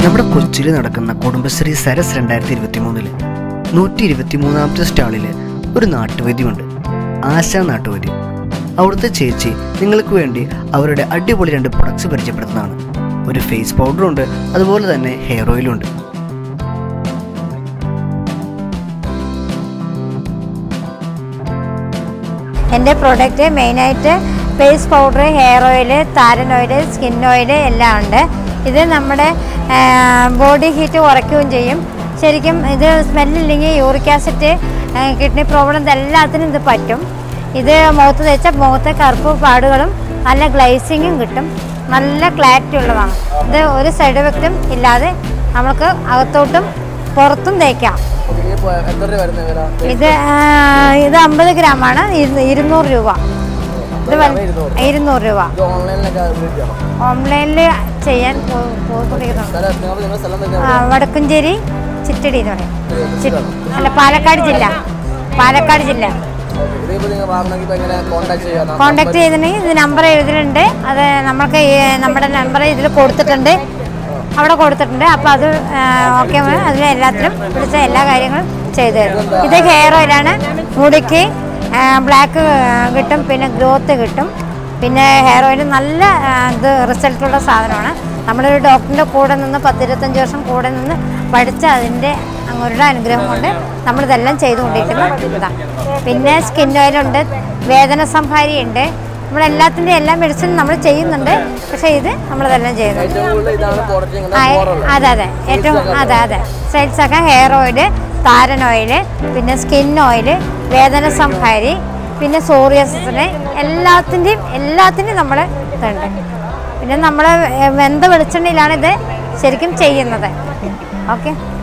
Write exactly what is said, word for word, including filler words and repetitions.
നമ്മുടെ കൊച്ചിയിൽ നടക്കുന്ന കുടുംബശ്രീ സരസ് രണ്ടായിരത്തി ഇരുപത്തി മൂന്നില് നൂറ്റി ഇരുപത്തി മൂന്നാമത്തെ സ്റ്റാളില് ഒരു നാട്ടുവൈദ്യമുണ്ട്, ആശാ നാട്ടുവൈദ്യം. അവിടുത്തെ ചേച്ചി നിങ്ങൾക്ക് വേണ്ടി അവരുടെ അടിപൊളി രണ്ട് പ്രൊഡക്ട്സ് പരിചയപ്പെടുത്തുന്നതാണ്. ഒരു ഫേസ് പൗഡറുണ്ട്, അതുപോലെ തന്നെ ഹെയർ ഓയിലും ഉണ്ട്. എൻ്റെ പ്രോഡക്റ്റ് മെയിനായിട്ട് ഫേസ് പൗഡർ, ഹെയർ ഓയിൽ, താരൻ ഓയിൽ, സ്കിൻ ഓയിൽ എല്ലാം ഉണ്ട്. ഇത് നമ്മുടെ ബോഡി ഹീറ്റ് കുറയ്ക്കുകയും ചെയ്യും. ശരിക്കും ഇത് സ്മെല്ലില്ലെങ്കിൽ യൂറിക് ആസിഡ്, കിഡ്നി പ്രോബ്ലം എല്ലാത്തിനും ഇത് പറ്റും. ഇത് മുഖത്ത് തേച്ചാൽ മുഖത്തെ കറുപ്പ് പാടുകളും നല്ല ഗ്ലൈസിങ്ങും കിട്ടും. നല്ല ക്ലാരിറ്റി ഉള്ളതാണ്. ഇത് ഒരു സൈഡ് എഫക്റ്റും ഇല്ലാതെ നമുക്ക് അകത്തോട്ടും പുറത്തും തേക്കാം. ഇത് ഇത് അമ്പത് ഗ്രാമാണ്, ഇരുന്നൂറ് രൂപ. ഇത് ഇരുന്നൂറ് രൂപ. ഓൺലൈനിൽ ചെയ്യാൻ വടക്കുംചേരി ചിറ്റടി എന്ന് പറയും. അല്ല, പാലക്കാട് ജില്ല. പാലക്കാട് ജില്ല. കോണ്ടാക്ട് ചെയ്തിട്ടുണ്ടെങ്കിൽ ഇത് നമ്പർ എഴുതിയിട്ടുണ്ട്. അത് നമ്മൾക്ക് നമ്മുടെ നമ്പർ ഇതിൽ കൊടുത്തിട്ടുണ്ട്, അവിടെ കൊടുത്തിട്ടുണ്ട്. അപ്പോൾ അത് ഓക്കെ, അതിൽ എല്ലാത്തിനും വിളിച്ച എല്ലാ കാര്യങ്ങളും ചെയ്തു തരും. ഇത് ഹെയർ ഓയിലാണ്. മുടിക്ക് ബ്ലാക്ക് കിട്ടും, പിന്നെ ഗ്രോത്ത് കിട്ടും. പിന്നെ ഹെയർ ഓയിൽ നല്ല ഇത് റിസൾട്ടുള്ള സാധനമാണ്. നമ്മളൊരു ഡോക്ടറിൻ്റെ കൂടെ നിന്ന് പത്തിരുപത്തഞ്ച് വർഷം കൂടെ നിന്ന് പഠിച്ച അതിൻ്റെ അങ്ങോട്ടുള്ള അനുഗ്രഹം കൊണ്ട് നമ്മളിതെല്ലാം ചെയ്തുകൊണ്ടിരിക്കുന്ന ഇതാണ്. പിന്നെ സ്കിൻ ഓയിലുണ്ട്, വേദന സംഹാരി ഉണ്ട്. നമ്മളെല്ലാത്തിൻ്റെ എല്ലാ മെഡിസിനും നമ്മൾ ചെയ്യുന്നുണ്ട്. പക്ഷേ ഇത് നമ്മളിതെല്ലാം ചെയ്യുന്നുണ്ട്. അതെ അതെ ഏറ്റവും അതെ അതെ സെയിൽസൊക്കെ ഹെയർ ഓയിൽ, താരൻ ഓയിൽ, പിന്നെ സ്കിൻ ഓയിൽ, വേദന സംഹാരി, പിന്നെ സോറിയാസിന് എല്ലാത്തിൻ്റെയും എല്ലാത്തിൻ്റെയും നമ്മൾ ഇതുണ്ട്. പിന്നെ നമ്മൾ വെന്ത വെളിച്ചെണ്ണയിലാണ് ഇത് ശരിക്കും ചെയ്യുന്നത്. ഓക്കെ.